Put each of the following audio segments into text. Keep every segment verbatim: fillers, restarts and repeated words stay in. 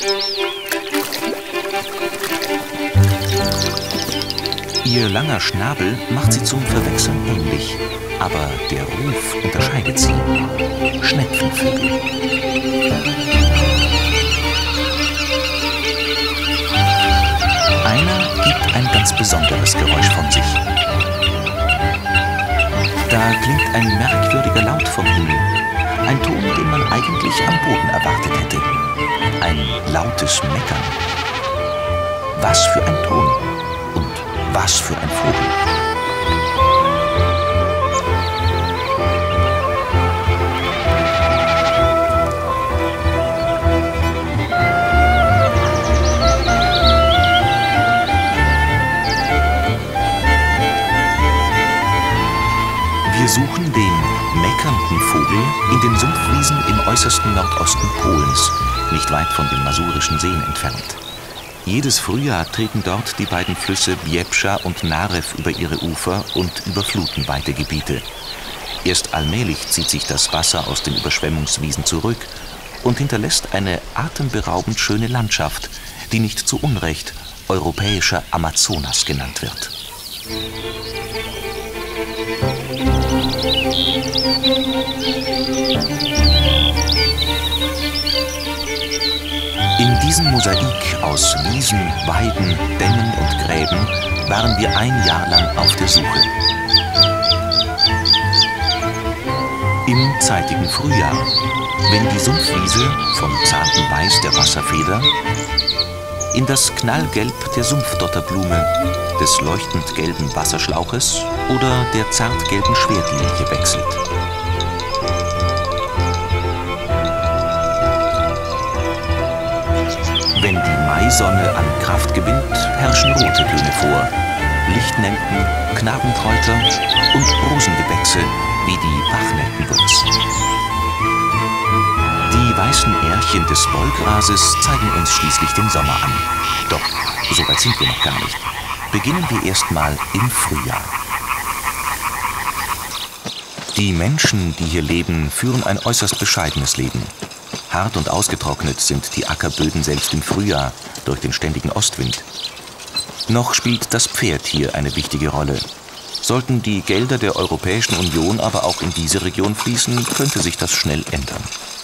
Ihr langer Schnabel macht sie zum Verwechseln ähnlich, aber der Ruf unterscheidet sie. Schnepfenvögel. Einer gibt ein ganz besonderes Geräusch von sich. Da klingt ein merkwürdiger Laut vom Himmel. Ein Ton, den man eigentlich am Boden erwartet hätte. Ein lautes Meckern. Was für ein Ton und was für ein Vogel. Wir suchen den meckernden Vogel in den Sumpfwiesen im äußersten Nordosten Polens, nicht weit von den Masurischen Seen entfernt. Jedes Frühjahr treten dort die beiden Flüsse Biebscha und Narew über ihre Ufer und überfluten weite Gebiete. Erst allmählich zieht sich das Wasser aus den Überschwemmungswiesen zurück und hinterlässt eine atemberaubend schöne Landschaft, die nicht zu Unrecht europäischer Amazonas genannt wird. In diesem Mosaik aus Wiesen, Weiden, Dämmen und Gräben waren wir ein Jahr lang auf der Suche. Im zeitigen Frühjahr, wenn die Sumpfwiese vom zarten Weiß der Wasserfeder in das Knallgelb der Sumpfdotterblume, des leuchtend gelben Wasserschlauches oder der zartgelben Schwertlilie wechselt. Wenn die Maisonne an Kraft gewinnt, herrschen rote Töne vor. Lichtnelken, Knabenkräuter und Rosengewächse wie die Bachnelkenwurz. Die weißen Ährchen des Wollgrases zeigen uns schließlich den Sommer an. Doch, so weit sind wir noch gar nicht. Beginnen wir erstmal im Frühjahr. Die Menschen, die hier leben, führen ein äußerst bescheidenes Leben. Hart und ausgetrocknet sind die Ackerböden selbst im Frühjahr durch den ständigen Ostwind. Noch spielt das Pferd hier eine wichtige Rolle. Sollten die Gelder der Europäischen Union aber auch in diese Region fließen, könnte sich das schnell ändern.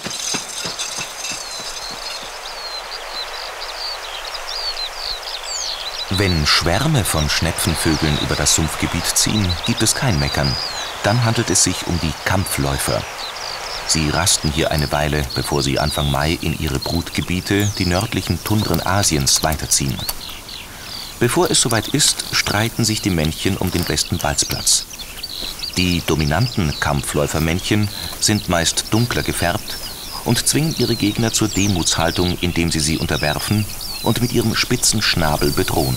Wenn Schwärme von Schnepfenvögeln über das Sumpfgebiet ziehen, gibt es kein Meckern. Dann handelt es sich um die Kampfläufer. Sie rasten hier eine Weile, bevor sie Anfang Mai in ihre Brutgebiete, die nördlichen Tundren Asiens, weiterziehen. Bevor es soweit ist, streiten sich die Männchen um den besten Balzplatz. Die dominanten Kampfläufermännchen sind meist dunkler gefärbt und zwingen ihre Gegner zur Demutshaltung, indem sie sie unterwerfen und mit ihrem spitzen Schnabel bedrohen.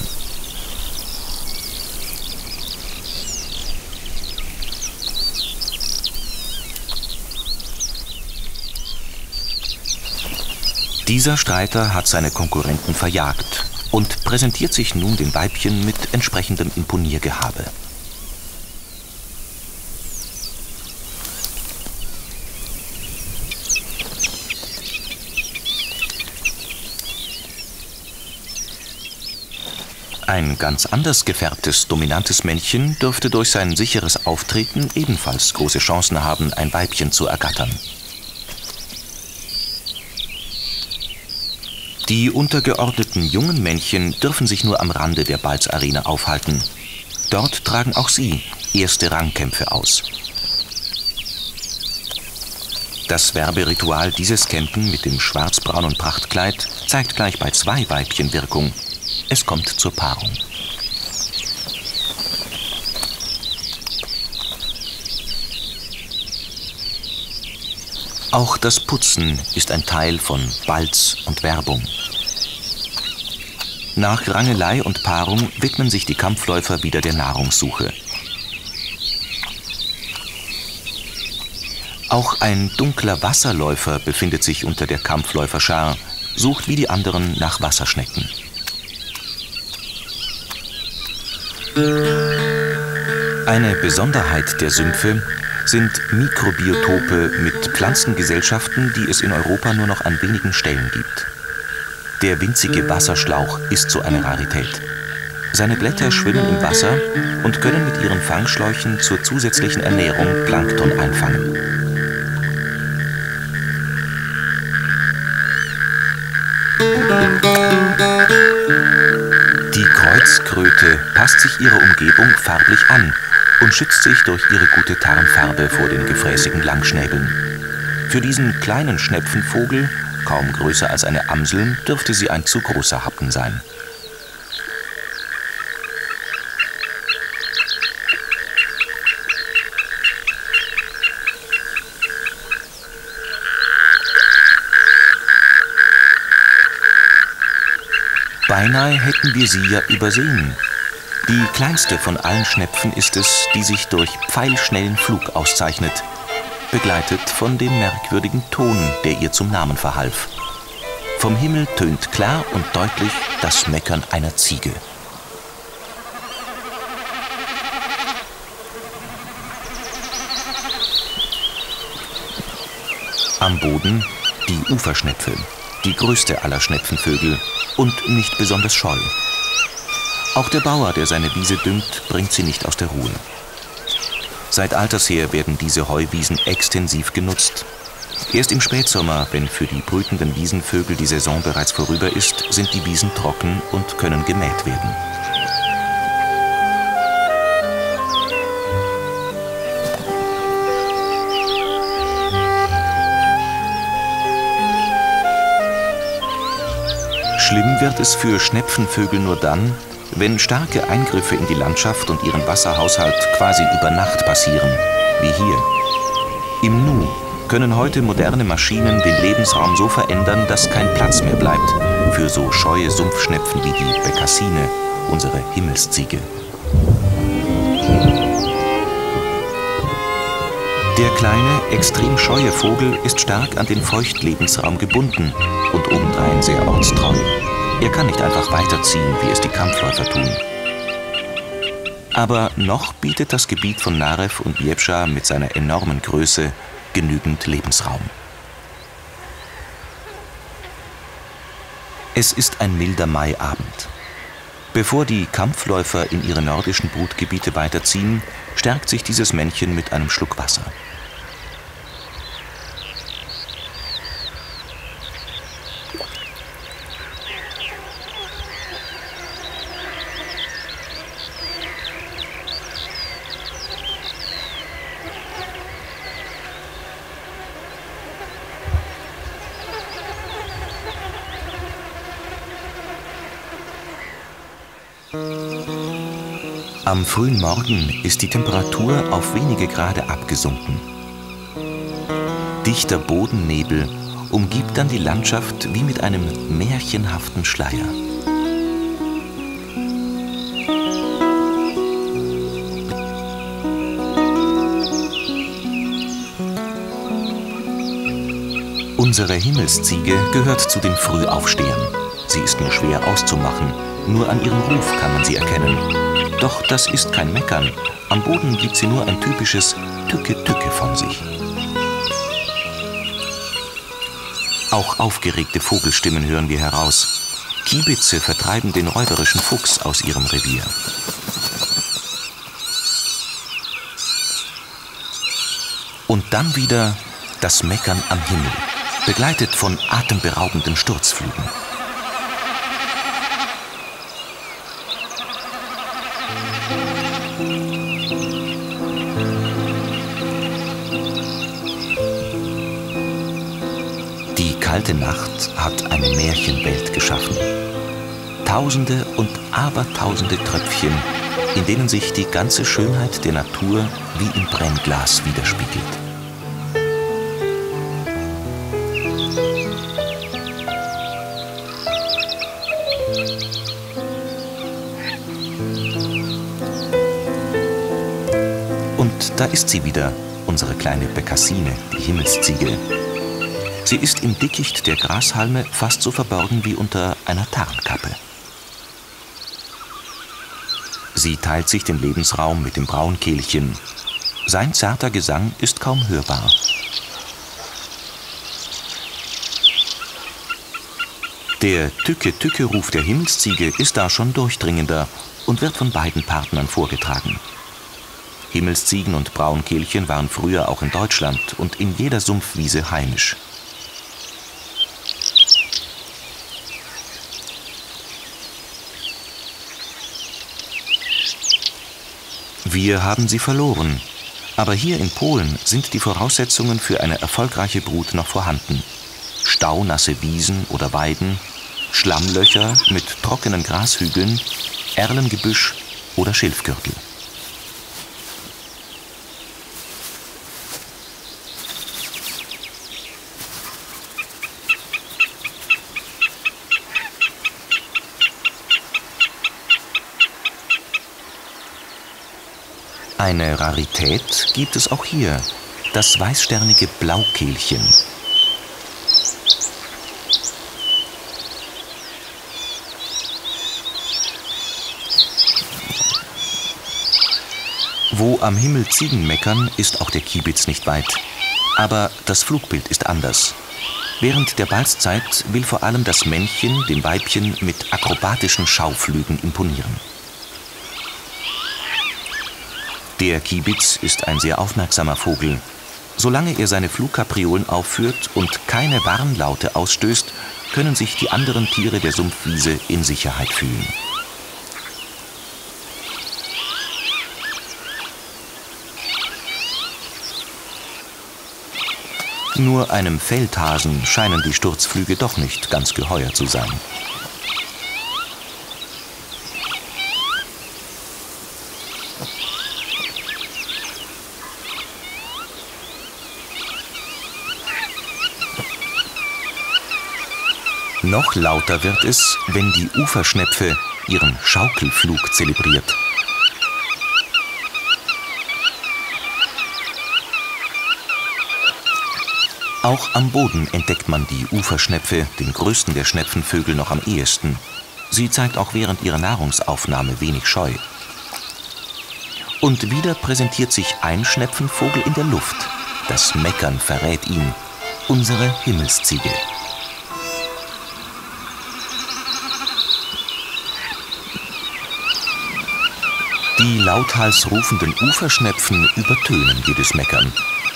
Dieser Streiter hat seine Konkurrenten verjagt und präsentiert sich nun den Weibchen mit entsprechendem Imponiergehabe. Ein ganz anders gefärbtes, dominantes Männchen dürfte durch sein sicheres Auftreten ebenfalls große Chancen haben, ein Weibchen zu ergattern. Die untergeordneten jungen Männchen dürfen sich nur am Rande der Balzarena aufhalten. Dort tragen auch sie erste Rangkämpfe aus. Das Werberitual dieses Campen mit dem schwarzbraunen Prachtkleid zeigt gleich bei zwei Weibchen Wirkung. Es kommt zur Paarung. Auch das Putzen ist ein Teil von Balz und Werbung. Nach Rangelei und Paarung widmen sich die Kampfläufer wieder der Nahrungssuche. Auch ein dunkler Wasserläufer befindet sich unter der Kampfläuferschar, sucht wie die anderen nach Wasserschnecken. Eine Besonderheit der Sümpfe sind Mikrobiotope mit Pflanzengesellschaften, die es in Europa nur noch an wenigen Stellen gibt. Der winzige Wasserschlauch ist so eine Rarität. Seine Blätter schwimmen im Wasser und können mit ihren Fangschläuchen zur zusätzlichen Ernährung Plankton einfangen. Die Kreuzkröte passt sich ihrer Umgebung farblich an und schützt sich durch ihre gute Tarnfarbe vor den gefräßigen Langschnäbeln. Für diesen kleinen Schnepfenvogel, kaum größer als eine Amsel, dürfte sie ein zu großer Happen sein. Beinahe hätten wir sie ja übersehen. Die kleinste von allen Schnepfen ist es, die sich durch pfeilschnellen Flug auszeichnet, begleitet von dem merkwürdigen Ton, der ihr zum Namen verhalf. Vom Himmel tönt klar und deutlich das Meckern einer Ziege. Am Boden die Uferschnepfe, die größte aller Schnepfenvögel und nicht besonders scheu. Auch der Bauer, der seine Wiese düngt, bringt sie nicht aus der Ruhe. Seit alters her werden diese Heuwiesen extensiv genutzt. Erst im Spätsommer, wenn für die brütenden Wiesenvögel die Saison bereits vorüber ist, sind die Wiesen trocken und können gemäht werden. Schlimm wird es für Schnepfenvögel nur dann, wenn starke Eingriffe in die Landschaft und ihren Wasserhaushalt quasi über Nacht passieren, wie hier. Im Nu können heute moderne Maschinen den Lebensraum so verändern, dass kein Platz mehr bleibt für so scheue Sumpfschnepfen wie die Bekassine, unsere Himmelsziege. Der kleine, extrem scheue Vogel ist stark an den Feuchtlebensraum gebunden und obendrein sehr ortstreu. Er kann nicht einfach weiterziehen, wie es die Kampfläufer tun. Aber noch bietet das Gebiet von Narew und Biebscha mit seiner enormen Größe genügend Lebensraum. Es ist ein milder Maiabend. Bevor die Kampfläufer in ihre nordischen Brutgebiete weiterziehen, stärkt sich dieses Männchen mit einem Schluck Wasser. Am frühen Morgen ist die Temperatur auf wenige Grad abgesunken. Dichter Bodennebel umgibt dann die Landschaft wie mit einem märchenhaften Schleier. Unsere Himmelsziege gehört zu den Frühaufstehern. Sie ist nur schwer auszumachen, nur an ihrem Ruf kann man sie erkennen. Doch das ist kein Meckern. Am Boden gibt sie nur ein typisches Tücke-Tücke von sich. Auch aufgeregte Vogelstimmen hören wir heraus. Kiebitze vertreiben den räuberischen Fuchs aus ihrem Revier. Und dann wieder das Meckern am Himmel, begleitet von atemberaubenden Sturzflügen. Die kalte Nacht hat eine Märchenwelt geschaffen. Tausende und abertausende Tröpfchen, in denen sich die ganze Schönheit der Natur wie im Brennglas widerspiegelt. Und da ist sie wieder, unsere kleine Bekassine, die Himmelsziege. Sie ist im Dickicht der Grashalme fast so verborgen wie unter einer Tarnkappe. Sie teilt sich den Lebensraum mit dem Braunkehlchen. Sein zarter Gesang ist kaum hörbar. Der Tücke-Tücke-Ruf der Himmelsziege ist da schon durchdringender und wird von beiden Partnern vorgetragen. Himmelsziegen und Braunkehlchen waren früher auch in Deutschland und in jeder Sumpfwiese heimisch. Wir haben sie verloren, aber hier in Polen sind die Voraussetzungen für eine erfolgreiche Brut noch vorhanden. Staunasse Wiesen oder Weiden, Schlammlöcher mit trockenen Grashügeln, Erlengebüsch oder Schilfgürtel. Eine Rarität gibt es auch hier, das weißsternige Blaukehlchen. Wo am Himmel Ziegen meckern, ist auch der Kiebitz nicht weit. Aber das Flugbild ist anders. Während der Balzzeit will vor allem das Männchen dem Weibchen mit akrobatischen Schauflügen imponieren. Der Kiebitz ist ein sehr aufmerksamer Vogel. Solange er seine Flugkapriolen aufführt und keine Warnlaute ausstößt, können sich die anderen Tiere der Sumpfwiese in Sicherheit fühlen. Nur einem Feldhasen scheinen die Sturzflüge doch nicht ganz geheuer zu sein. Noch lauter wird es, wenn die Uferschnepfe ihren Schaukelflug zelebriert. Auch am Boden entdeckt man die Uferschnepfe, den größten der Schnepfenvögel, noch am ehesten. Sie zeigt auch während ihrer Nahrungsaufnahme wenig Scheu. Und wieder präsentiert sich ein Schnepfenvogel in der Luft. Das Meckern verrät ihn, unsere Himmelsziege. Die lauthals rufenden Uferschnepfen übertönen jedes Meckern.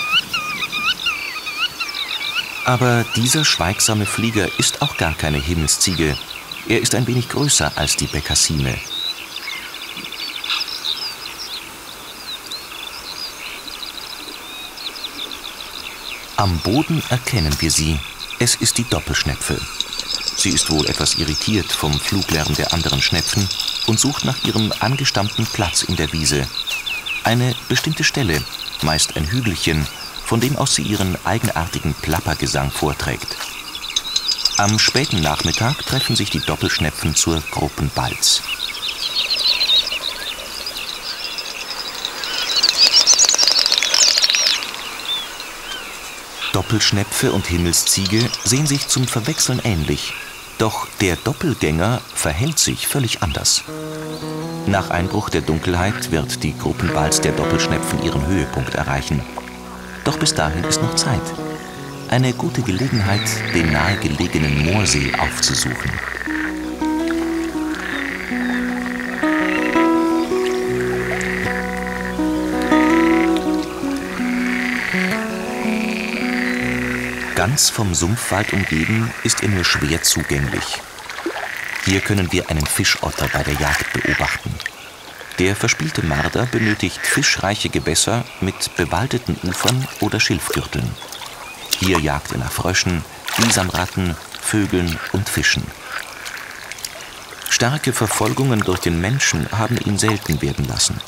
Aber dieser schweigsame Flieger ist auch gar keine Himmelsziege. Er ist ein wenig größer als die Bekassine. Am Boden erkennen wir sie. Es ist die Doppelschnepfe. Sie ist wohl etwas irritiert vom Fluglärm der anderen Schnepfen und sucht nach ihrem angestammten Platz in der Wiese. Eine bestimmte Stelle, meist ein Hügelchen, von dem aus sie ihren eigenartigen Plappergesang vorträgt. Am späten Nachmittag treffen sich die Doppelschnepfen zur Gruppenbalz. Doppelschnepfe und Himmelsziege sehen sich zum Verwechseln ähnlich. Doch der Doppelgänger verhält sich völlig anders. Nach Einbruch der Dunkelheit wird die Gruppenbalz der Doppelschnepfen ihren Höhepunkt erreichen. Doch bis dahin ist noch Zeit. Eine gute Gelegenheit, den nahegelegenen Moorsee aufzusuchen. Ganz vom Sumpfwald umgeben ist er nur schwer zugänglich. Hier können wir einen Fischotter bei der Jagd beobachten. Der verspielte Marder benötigt fischreiche Gewässer mit bewaldeten Ufern oder Schilfgürteln. Hier jagt er nach Fröschen, Bisamratten, Vögeln und Fischen. Starke Verfolgungen durch den Menschen haben ihn selten werden lassen.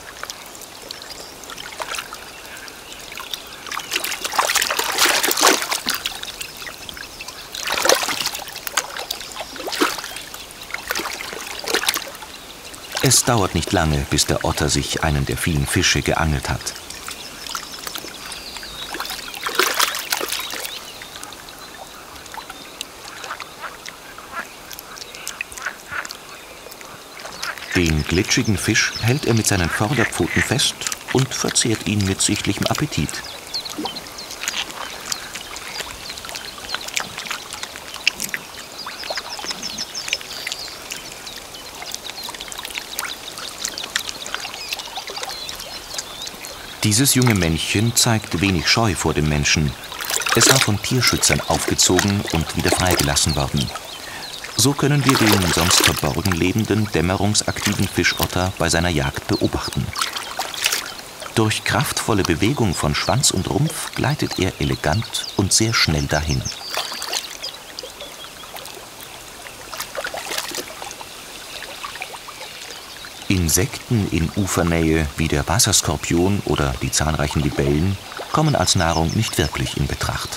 Es dauert nicht lange, bis der Otter sich einen der vielen Fische geangelt hat. Den glitschigen Fisch hält er mit seinen Vorderpfoten fest und verzehrt ihn mit sichtlichem Appetit. Dieses junge Männchen zeigt wenig Scheu vor dem Menschen. Es war von Tierschützern aufgezogen und wieder freigelassen worden. So können wir den sonst verborgen lebenden, dämmerungsaktiven Fischotter bei seiner Jagd beobachten. Durch kraftvolle Bewegung von Schwanz und Rumpf gleitet er elegant und sehr schnell dahin. Insekten in Ufernähe wie der Wasserskorpion oder die zahlreichen Libellen kommen als Nahrung nicht wirklich in Betracht.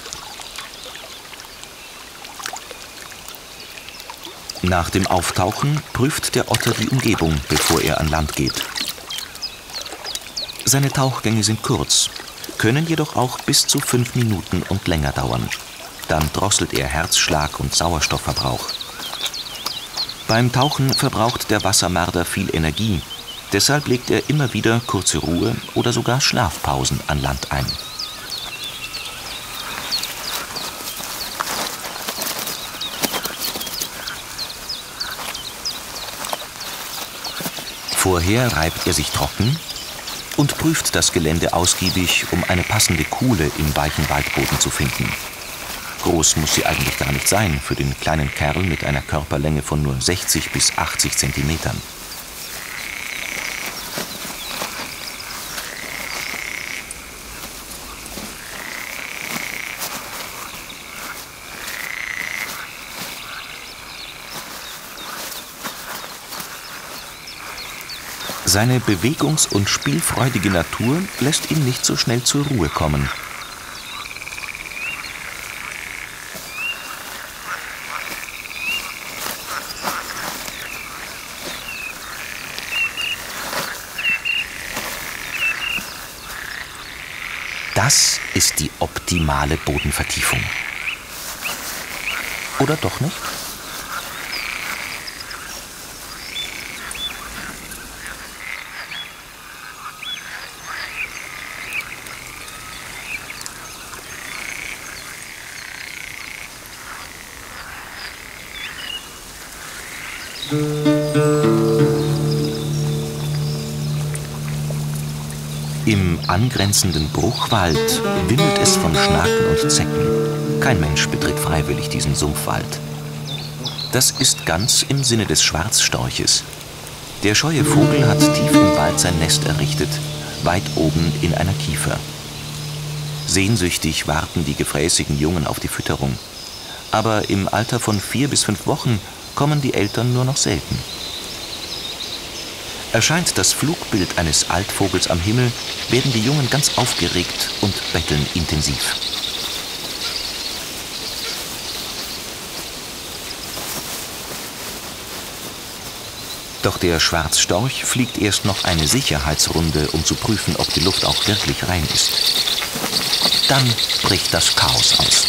Nach dem Auftauchen prüft der Otter die Umgebung, bevor er an Land geht. Seine Tauchgänge sind kurz, können jedoch auch bis zu fünf Minuten und länger dauern. Dann drosselt er Herzschlag und Sauerstoffverbrauch. Beim Tauchen verbraucht der Wassermarder viel Energie. Deshalb legt er immer wieder kurze Ruhe oder sogar Schlafpausen an Land ein. Vorher reibt er sich trocken und prüft das Gelände ausgiebig, um eine passende Kuhle im weichen Waldboden zu finden. Groß muss sie eigentlich gar nicht sein für den kleinen Kerl mit einer Körperlänge von nur sechzig bis achtzig Zentimetern. Seine bewegungs- und spielfreudige Natur lässt ihn nicht so schnell zur Ruhe kommen. Das ist die optimale Bodenvertiefung. Oder doch nicht? Im angrenzenden Bruchwald wimmelt es von Schnaken und Zecken. Kein Mensch betritt freiwillig diesen Sumpfwald. Das ist ganz im Sinne des Schwarzstorches. Der scheue Vogel hat tief im Wald sein Nest errichtet, weit oben in einer Kiefer. Sehnsüchtig warten die gefräßigen Jungen auf die Fütterung. Aber im Alter von vier bis fünf Wochen kommen die Eltern nur noch selten. Erscheint das Flugbild eines Altvogels am Himmel, werden die Jungen ganz aufgeregt und betteln intensiv. Doch der Schwarzstorch fliegt erst noch eine Sicherheitsrunde, um zu prüfen, ob die Luft auch wirklich rein ist. Dann bricht das Chaos aus.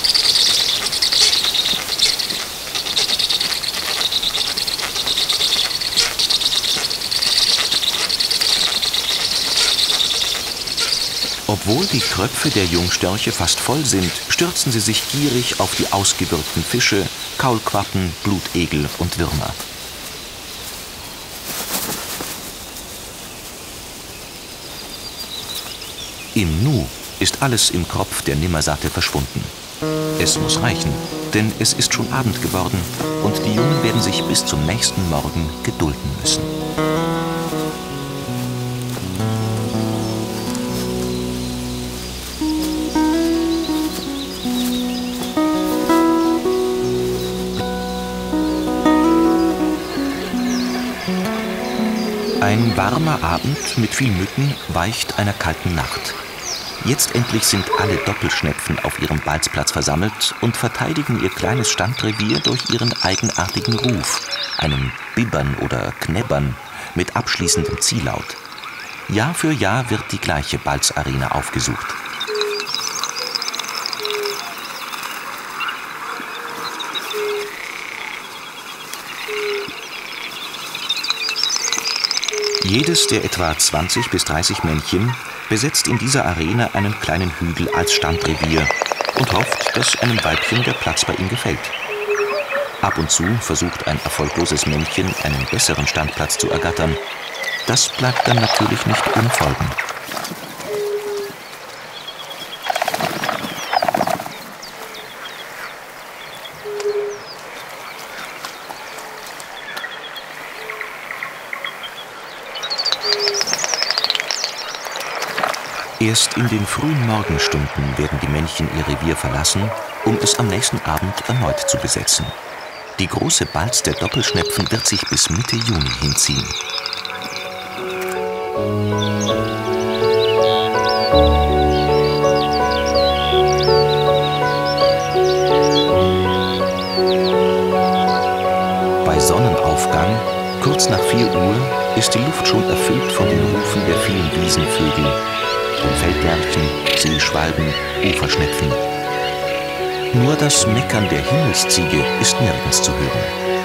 Obwohl die Kröpfe der Jungstörche fast voll sind, stürzen sie sich gierig auf die ausgewürgten Fische, Kaulquappen, Blutegel und Würmer. Im Nu ist alles im Kropf der Nimmersatte verschwunden. Es muss reichen, denn es ist schon Abend geworden und die Jungen werden sich bis zum nächsten Morgen gedulden müssen. Ein warmer Abend mit viel Mücken weicht einer kalten Nacht. Jetzt endlich sind alle Doppelschnepfen auf ihrem Balzplatz versammelt und verteidigen ihr kleines Standrevier durch ihren eigenartigen Ruf, einem Bibbern oder Knäbbern mit abschließendem Ziehlaut. Jahr für Jahr wird die gleiche Balzarena aufgesucht. Jedes der etwa zwanzig bis dreißig Männchen besetzt in dieser Arena einen kleinen Hügel als Standrevier und hofft, dass einem Weibchen der Platz bei ihm gefällt. Ab und zu versucht ein erfolgloses Männchen, einen besseren Standplatz zu ergattern. Das bleibt dann natürlich nicht ohne Folgen. Erst in den frühen Morgenstunden werden die Männchen ihr Revier verlassen, um es am nächsten Abend erneut zu besetzen. Die große Balz der Doppelschnepfen wird sich bis Mitte Juni hinziehen. Bei Sonnenaufgang, kurz nach vier Uhr, ist die Luft schon erfüllt von den Rufen der vielen Wiesenvögel, den Feldlerchen, Seeschwalben, Uferschnepfen. Nur das Meckern der Himmelsziege ist nirgends zu hören.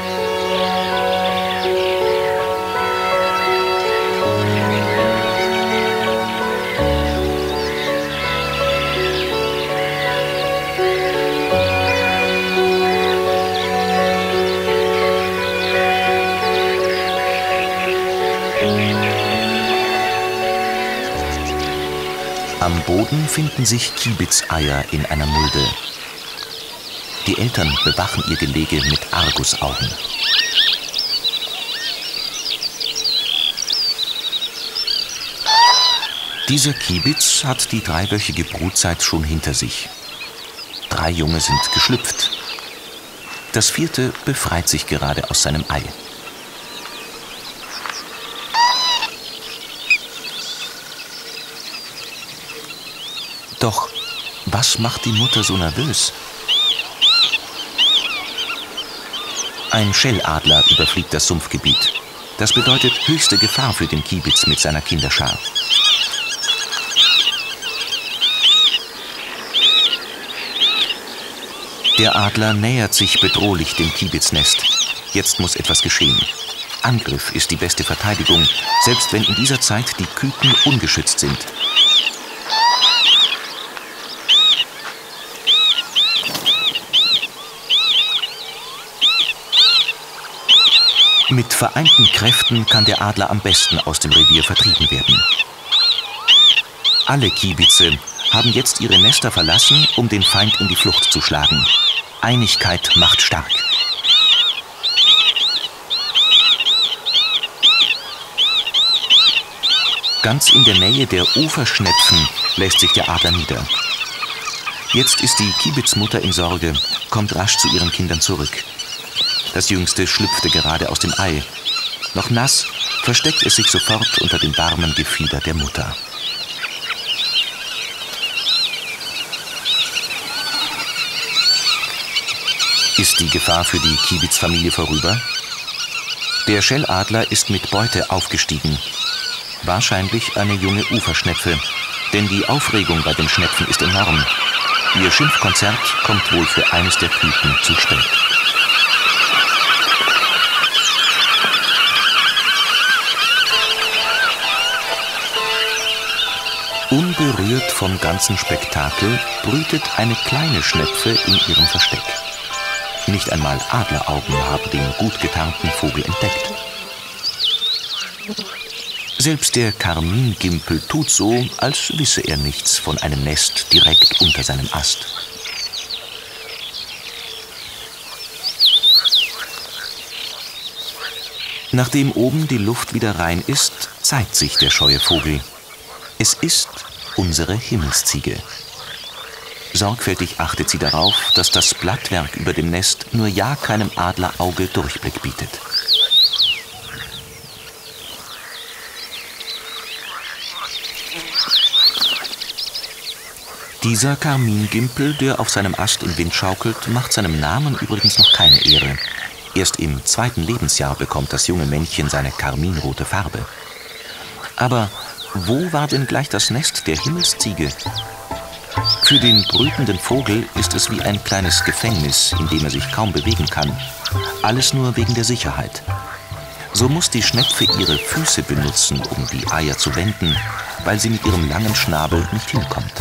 Am Boden finden sich Kiebitzeier in einer Mulde. Die Eltern bewachen ihr Gelege mit Argusaugen. Dieser Kiebitz hat die dreiwöchige Brutzeit schon hinter sich. Drei Junge sind geschlüpft. Das vierte befreit sich gerade aus seinem Ei. Doch was macht die Mutter so nervös? Ein Schelladler überfliegt das Sumpfgebiet. Das bedeutet höchste Gefahr für den Kiebitz mit seiner Kinderschar. Der Adler nähert sich bedrohlich dem Kiebitznest. Jetzt muss etwas geschehen. Angriff ist die beste Verteidigung, selbst wenn in dieser Zeit die Küken ungeschützt sind. Mit vereinten Kräften kann der Adler am besten aus dem Revier vertrieben werden. Alle Kiebitze haben jetzt ihre Nester verlassen, um den Feind in die Flucht zu schlagen. Einigkeit macht stark. Ganz in der Nähe der Uferschnepfen lässt sich der Adler nieder. Jetzt ist die Kiebitzmutter in Sorge, kommt rasch zu ihren Kindern zurück. Das Jüngste schlüpfte gerade aus dem Ei. Noch nass versteckt es sich sofort unter dem warmen Gefieder der Mutter. Ist die Gefahr für die Kiebitzfamilie vorüber? Der Schelladler ist mit Beute aufgestiegen. Wahrscheinlich eine junge Uferschnepfe, denn die Aufregung bei den Schnepfen ist enorm. Ihr Schimpfkonzert kommt wohl für eines der Küken zu spät. Unberührt vom ganzen Spektakel brütet eine kleine Schnepfe in ihrem Versteck. Nicht einmal Adleraugen haben den gut getarnten Vogel entdeckt. Selbst der Karmingimpel tut so, als wisse er nichts von einem Nest direkt unter seinem Ast. Nachdem oben die Luft wieder rein ist, zeigt sich der scheue Vogel. Es ist unsere Himmelsziege. Sorgfältig achtet sie darauf, dass das Blattwerk über dem Nest nur ja keinem Adlerauge Durchblick bietet. Dieser Karmingimpel, der auf seinem Ast im Wind schaukelt, macht seinem Namen übrigens noch keine Ehre. Erst im zweiten Lebensjahr bekommt das junge Männchen seine karminrote Farbe. Aber wo war denn gleich das Nest der Himmelsziege? Für den brütenden Vogel ist es wie ein kleines Gefängnis, in dem er sich kaum bewegen kann. Alles nur wegen der Sicherheit. So muss die Schnepfe ihre Füße benutzen, um die Eier zu wenden, weil sie mit ihrem langen Schnabel nicht hinkommt.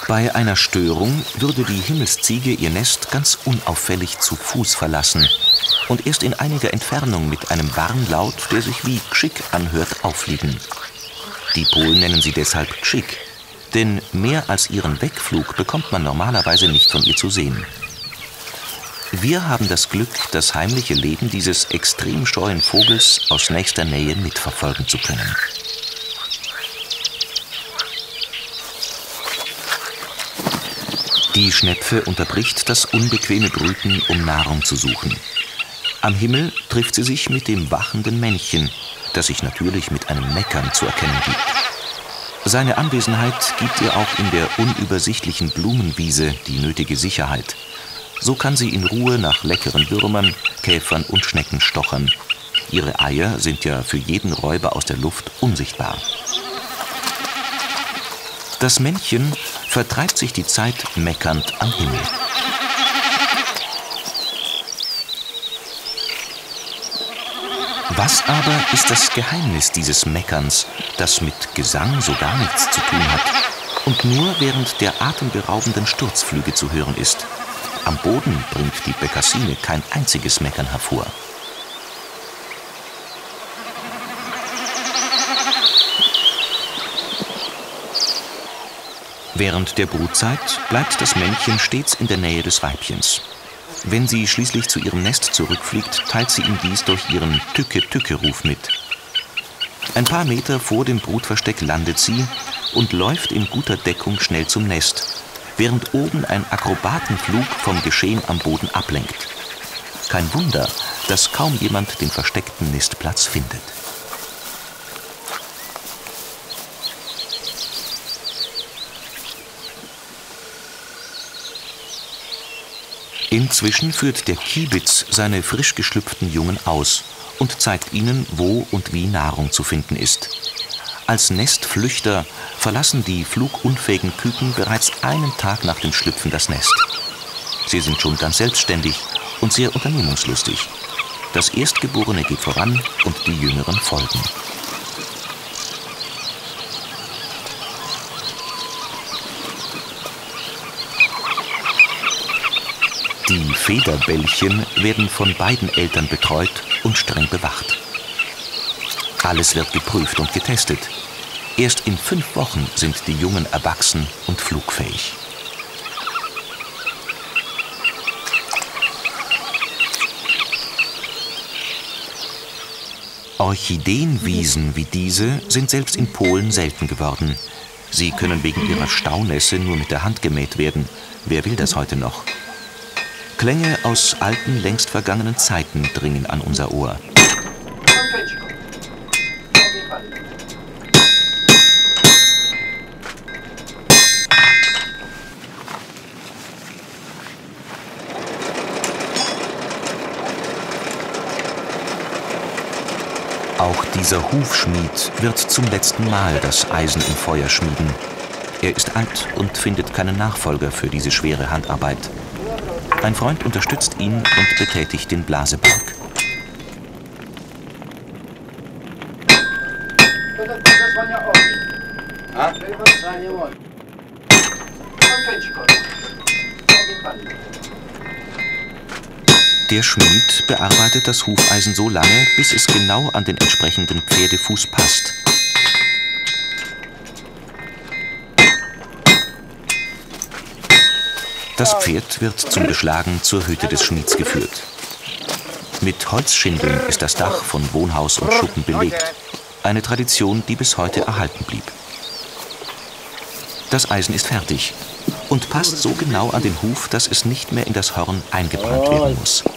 Bei einer Störung würde die Himmelsziege ihr Nest ganz unauffällig zu Fuß verlassen und erst in einiger Entfernung mit einem Warnlaut, der sich wie Gschick anhört, auffliegen. Die Polen nennen sie deshalb Gschick, denn mehr als ihren Wegflug bekommt man normalerweise nicht von ihr zu sehen. Wir haben das Glück, das heimliche Leben dieses extrem scheuen Vogels aus nächster Nähe mitverfolgen zu können. Die Schnepfe unterbricht das unbequeme Brüten, um Nahrung zu suchen. Am Himmel trifft sie sich mit dem wachenden Männchen, das sich natürlich mit einem Meckern zu erkennen gibt. Seine Anwesenheit gibt ihr auch in der unübersichtlichen Blumenwiese die nötige Sicherheit. So kann sie in Ruhe nach leckeren Würmern, Käfern und Schnecken stochern. Ihre Eier sind ja für jeden Räuber aus der Luft unsichtbar. Das Männchen vertreibt sich die Zeit meckernd am Himmel. Was aber ist das Geheimnis dieses Meckerns, das mit Gesang so gar nichts zu tun hat und nur während der atemberaubenden Sturzflüge zu hören ist? Am Boden bringt die Bekassine kein einziges Meckern hervor. Während der Brutzeit bleibt das Männchen stets in der Nähe des Weibchens. Wenn sie schließlich zu ihrem Nest zurückfliegt, teilt sie ihm dies durch ihren Tücke-Tücke-Ruf mit. Ein paar Meter vor dem Brutversteck landet sie und läuft in guter Deckung schnell zum Nest, während oben ein Akrobatenflug vom Geschehen am Boden ablenkt. Kein Wunder, dass kaum jemand den versteckten Nistplatz findet. Inzwischen führt der Kiebitz seine frisch geschlüpften Jungen aus und zeigt ihnen, wo und wie Nahrung zu finden ist. Als Nestflüchter verlassen die flugunfähigen Küken bereits einen Tag nach dem Schlüpfen das Nest. Sie sind schon ganz selbstständig und sehr unternehmungslustig. Das Erstgeborene geht voran und die Jüngeren folgen. Die Federbällchen werden von beiden Eltern betreut und streng bewacht. Alles wird geprüft und getestet. Erst in fünf Wochen sind die Jungen erwachsen und flugfähig. Orchideenwiesen wie diese sind selbst in Polen selten geworden. Sie können wegen ihrer Staunässe nur mit der Hand gemäht werden. Wer will das heute noch? Klänge aus alten, längst vergangenen Zeiten dringen an unser Ohr. Auch dieser Hufschmied wird zum letzten Mal das Eisen im Feuer schmieden. Er ist alt und findet keinen Nachfolger für diese schwere Handarbeit. Ein Freund unterstützt ihn und betätigt den Blasebalg. Der Schmied bearbeitet das Hufeisen so lange, bis es genau an den entsprechenden Pferdefuß passt. Das Pferd wird zum Beschlagen zur Hütte des Schmieds geführt. Mit Holzschindeln ist das Dach von Wohnhaus und Schuppen belegt. Eine Tradition, die bis heute erhalten blieb. Das Eisen ist fertig und passt so genau an den Huf, dass es nicht mehr in das Horn eingebrannt werden muss.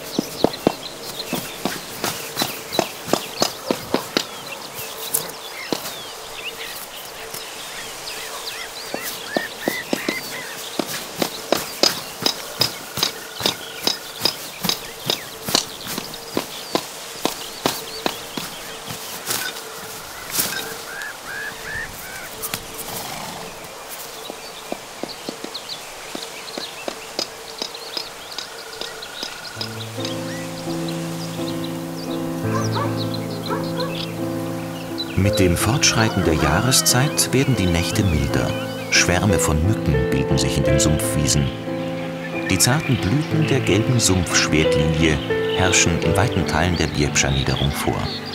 Mit dem Fortschreiten der Jahreszeit werden die Nächte milder. Schwärme von Mücken bilden sich in den Sumpfwiesen. Die zarten Blüten der gelben Sumpfschwertlilie herrschen in weiten Teilen der Biebscher-Niederung vor.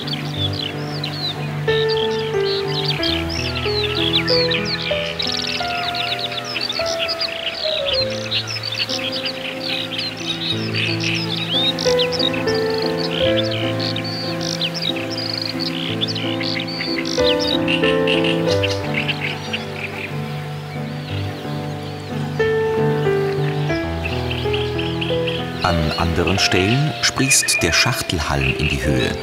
An anderen Stellen sprießt der Schachtelhalm in die Höhe.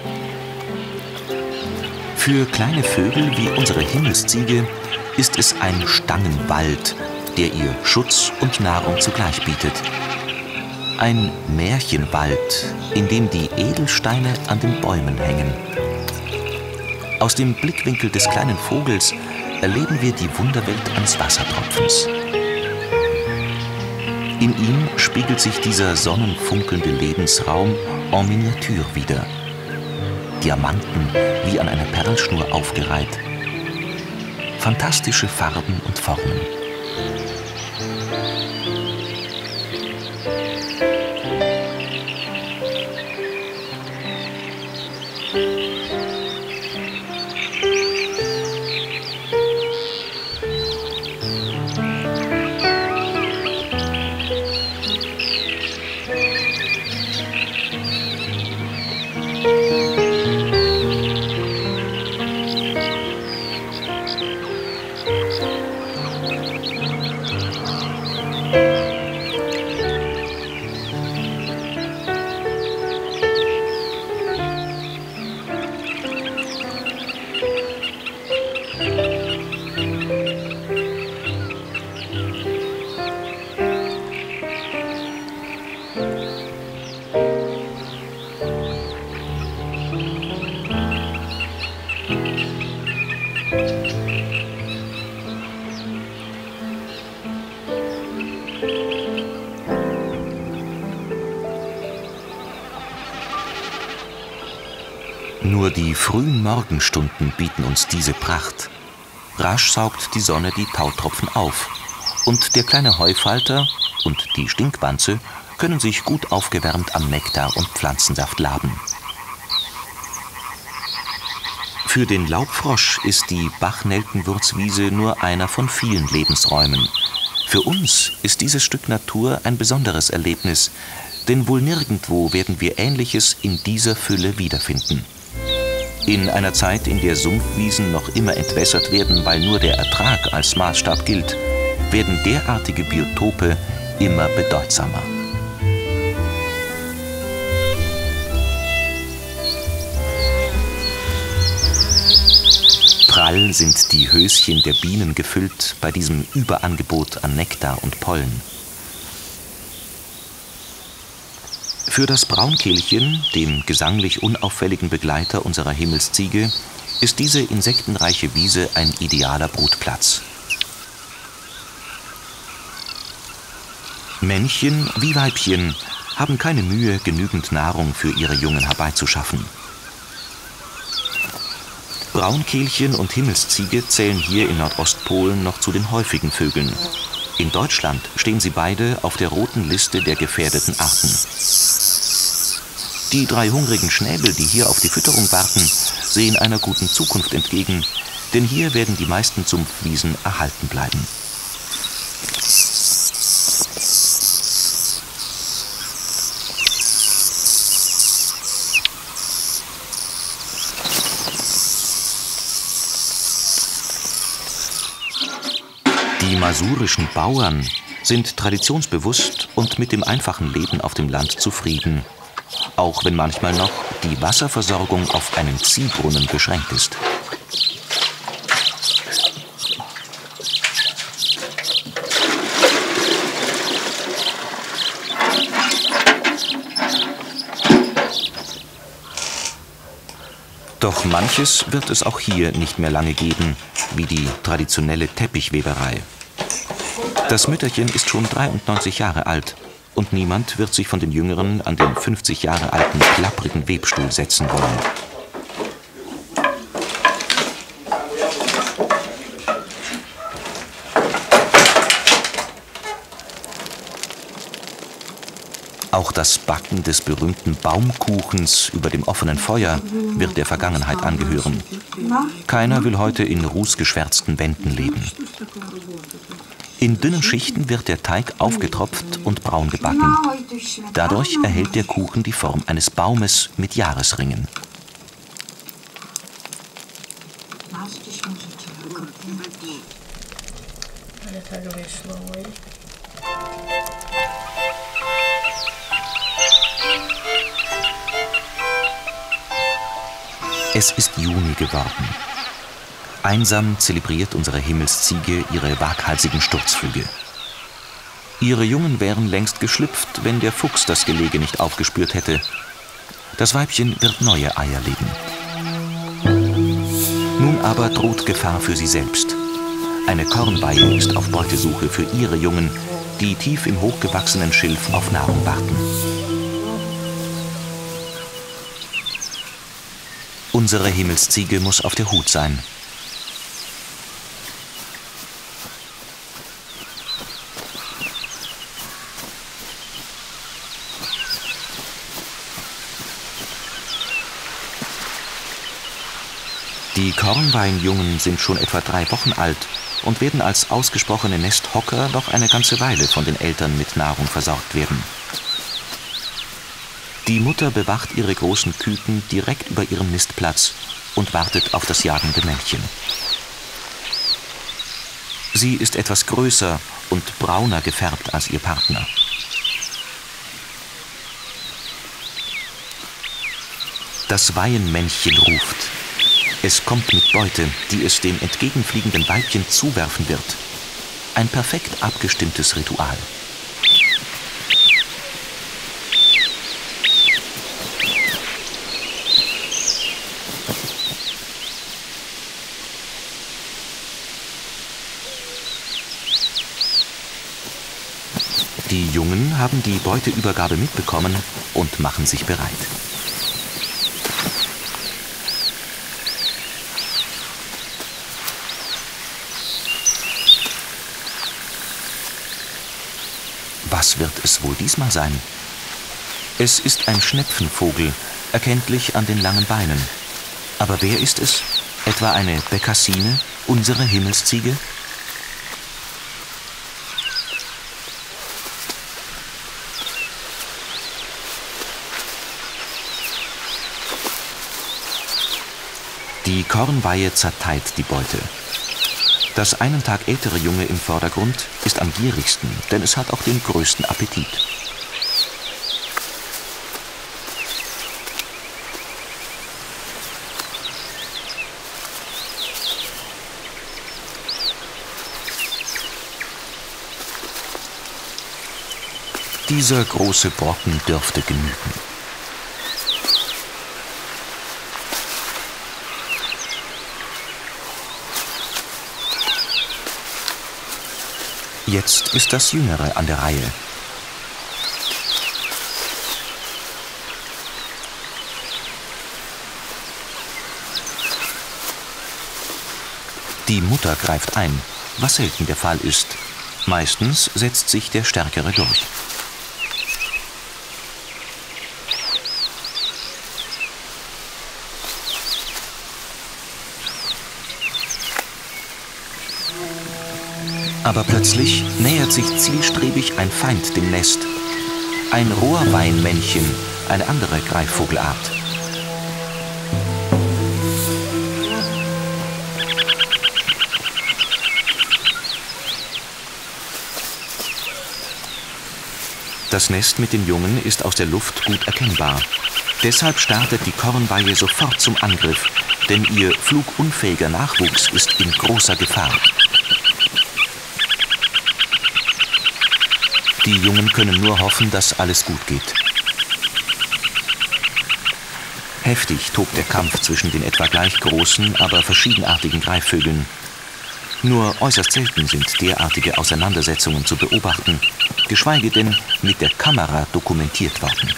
Für kleine Vögel wie unsere Himmelsziege ist es ein Stangenwald, der ihr Schutz und Nahrung zugleich bietet. Ein Märchenwald, in dem die Edelsteine an den Bäumen hängen. Aus dem Blickwinkel des kleinen Vogels erleben wir die Wunderwelt eines Wassertropfens. In ihm spiegelt sich dieser sonnenfunkelnde Lebensraum en Miniatur wider. Diamanten wie an einer Perlschnur aufgereiht. Fantastische Farben und Formen. Nur die frühen Morgenstunden bieten uns diese Pracht. Rasch saugt die Sonne die Tautropfen auf und der kleine Heufalter und die Stinkwanze können sich gut aufgewärmt am Nektar und Pflanzensaft laben. Für den Laubfrosch ist die Bachnelkenwurzwiese nur einer von vielen Lebensräumen. Für uns ist dieses Stück Natur ein besonderes Erlebnis, denn wohl nirgendwo werden wir Ähnliches in dieser Fülle wiederfinden. In einer Zeit, in der Sumpfwiesen noch immer entwässert werden, weil nur der Ertrag als Maßstab gilt, werden derartige Biotope immer bedeutsamer. Prall sind die Höschen der Bienen gefüllt bei diesem Überangebot an Nektar und Pollen. Für das Braunkehlchen, dem gesanglich unauffälligen Begleiter unserer Himmelsziege, ist diese insektenreiche Wiese ein idealer Brutplatz. Männchen wie Weibchen haben keine Mühe, genügend Nahrung für ihre Jungen herbeizuschaffen. Braunkehlchen und Himmelsziege zählen hier in Nordostpolen noch zu den häufigen Vögeln. In Deutschland stehen sie beide auf der roten Liste der gefährdeten Arten. Die drei hungrigen Schnäbel, die hier auf die Fütterung warten, sehen einer guten Zukunft entgegen, denn hier werden die meisten Sumpfwiesen erhalten bleiben. Die masurischen Bauern sind traditionsbewusst und mit dem einfachen Leben auf dem Land zufrieden, auch wenn manchmal noch die Wasserversorgung auf einen Ziehbrunnen beschränkt ist. Doch manches wird es auch hier nicht mehr lange geben, wie die traditionelle Teppichweberei. Das Mütterchen ist schon dreiundneunzig Jahre alt und niemand wird sich von den Jüngeren an den fünfzig Jahre alten klapprigen Webstuhl setzen wollen. Auch das Backen des berühmten Baumkuchens über dem offenen Feuer wird der Vergangenheit angehören. Keiner will heute in rußgeschwärzten Wänden leben. In dünnen Schichten wird der Teig aufgetropft und braun gebacken. Dadurch erhält der Kuchen die Form eines Baumes mit Jahresringen. Es ist Juni geworden. Einsam zelebriert unsere Himmelsziege ihre waghalsigen Sturzflüge. Ihre Jungen wären längst geschlüpft, wenn der Fuchs das Gelege nicht aufgespürt hätte. Das Weibchen wird neue Eier legen. Nun aber droht Gefahr für sie selbst. Eine Kornweihe ist auf Beutesuche für ihre Jungen, die tief im hochgewachsenen Schilf auf Nahrung warten. Unsere Himmelsziege muss auf der Hut sein. Die Kornweihenjungen sind schon etwa drei Wochen alt und werden als ausgesprochene Nesthocker noch eine ganze Weile von den Eltern mit Nahrung versorgt werden. Die Mutter bewacht ihre großen Küken direkt über ihrem Nistplatz und wartet auf das jagende Männchen. Sie ist etwas größer und brauner gefärbt als ihr Partner. Das Weihenmännchen ruft. Es kommt mit Beute, die es dem entgegenfliegenden Weibchen zuwerfen wird. Ein perfekt abgestimmtes Ritual. Die Jungen haben die Beuteübergabe mitbekommen und machen sich bereit. Was wird es wohl diesmal sein? Es ist ein Schnepfenvogel, erkenntlich an den langen Beinen. Aber wer ist es? Etwa eine Bekassine, unsere Himmelsziege? Die Kornweihe zerteilt die Beute. Das einen Tag ältere Junge im Vordergrund ist am gierigsten, denn es hat auch den größten Appetit. Dieser große Brocken dürfte genügen. Jetzt ist das Jüngere an der Reihe. Die Mutter greift ein, was selten der Fall ist. Meistens setzt sich der Stärkere durch. Aber plötzlich nähert sich zielstrebig ein Feind dem Nest. Ein Rohrweinmännchen, eine andere Greifvogelart. Das Nest mit den Jungen ist aus der Luft gut erkennbar. Deshalb startet die Kornweihe sofort zum Angriff, denn ihr flugunfähiger Nachwuchs ist in großer Gefahr. Die Jungen können nur hoffen, dass alles gut geht. Heftig tobt der Kampf zwischen den etwa gleich großen, aber verschiedenartigen Greifvögeln. Nur äußerst selten sind derartige Auseinandersetzungen zu beobachten, geschweige denn mit der Kamera dokumentiert worden.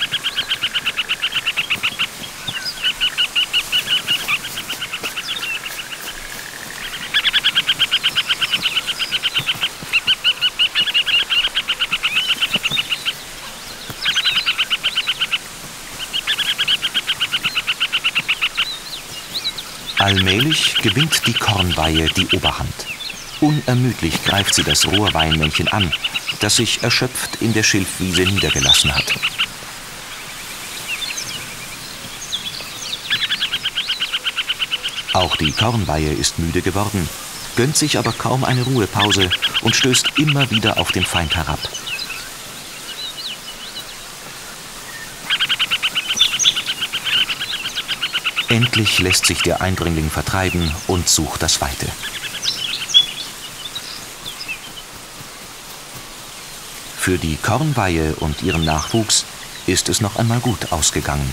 Allmählich gewinnt die Kornweihe die Oberhand. Unermüdlich greift sie das Rohrweihenmännchen an, das sich erschöpft in der Schilfwiese niedergelassen hat. Auch die Kornweihe ist müde geworden, gönnt sich aber kaum eine Ruhepause und stößt immer wieder auf den Feind herab. Endlich lässt sich der Eindringling vertreiben und sucht das Weite. Für die Kornweihe und ihren Nachwuchs ist es noch einmal gut ausgegangen.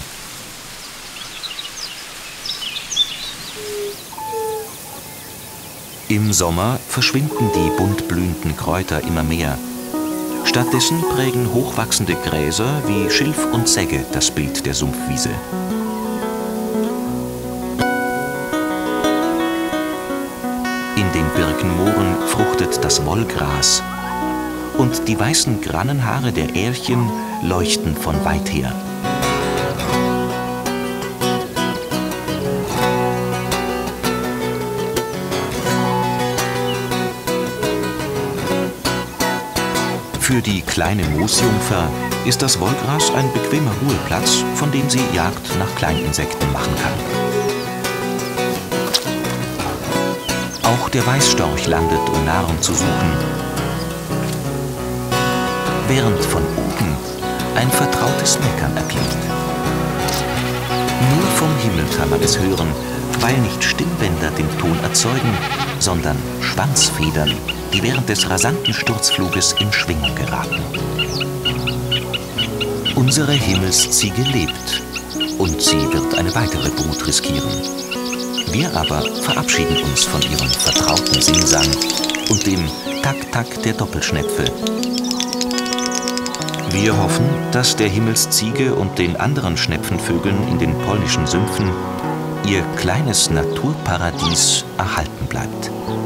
Im Sommer verschwinden die bunt blühenden Kräuter immer mehr. Stattdessen prägen hochwachsende Gräser wie Schilf und Segge das Bild der Sumpfwiese. In den Birkenmooren fruchtet das Wollgras und die weißen Grannenhaare der Ährchen leuchten von weit her. Für die kleine Moosjungfer ist das Wollgras ein bequemer Ruheplatz, von dem sie Jagd nach Kleininsekten machen kann. Auch der Weißstorch landet, um Nahrung zu suchen, während von oben ein vertrautes Meckern erklingt. Nur vom Himmel kann man es hören, weil nicht Stimmbänder den Ton erzeugen, sondern Schwanzfedern, die während des rasanten Sturzfluges in Schwingung geraten. Unsere Himmelsziege lebt und sie wird eine weitere Brut riskieren. Wir aber verabschieden uns von ihrem vertrauten Singsang und dem Tak-Tak der Doppelschnepfe. Wir hoffen, dass der Himmelsziege und den anderen Schnepfenvögeln in den polnischen Sümpfen ihr kleines Naturparadies erhalten bleibt.